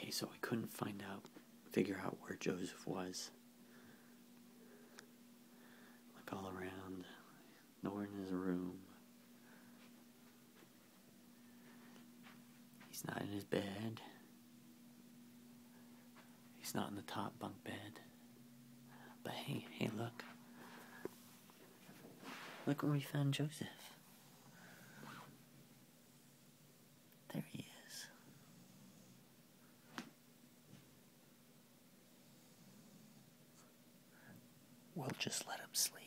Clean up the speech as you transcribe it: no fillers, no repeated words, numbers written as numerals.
Okay, so I couldn't figure out where Joseph was. Look all around, nowhere in his room. He's not in his bed. He's not in the top bunk bed. But hey, look. Look where we found Joseph. There he is. We'll just let him sleep.